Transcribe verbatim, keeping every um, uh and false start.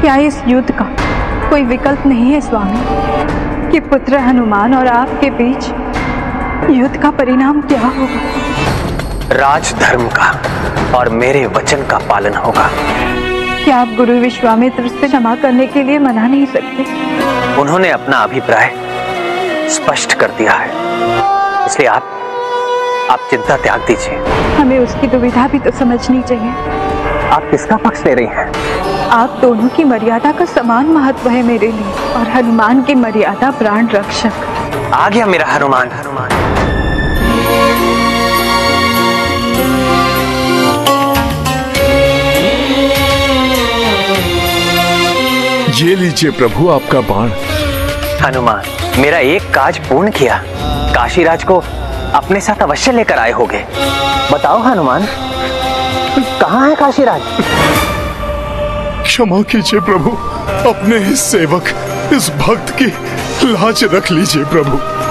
क्या इस युद्ध का कोई विकल्प नहीं है स्वामी कि पुत्र हनुमान और आपके बीच युद्ध का परिणाम क्या होगा? राजधर्म का और मेरे वचन का पालन होगा। क्या आप गुरु विश्वामित्र से क्षमा करने के लिए मना नहीं सकते? उन्होंने अपना अभिप्राय स्पष्ट कर दिया है, इसलिए आप आप चिंता त्याग दीजिए। हमें उसकी दुविधा भी तो समझनी चाहिए। आप किसका पक्ष ले रही हैं? आप दोनों की मर्यादा का समान महत्व है मेरे लिए, और हनुमान की मर्यादा प्राण रक्षक। आ गया मेरा हनुमान। हनुमान ये लीजिए प्रभु आपका बाण। हनुमान, मेरा एक काज पूर्ण किया। काशीराज को अपने साथ अवश्य लेकर आए होगे। बताओ हनुमान, कहाँ है काशीराज? क्षमा कीजिए प्रभु, अपने इस सेवक, इस भक्त की लाज रख लीजिए प्रभु।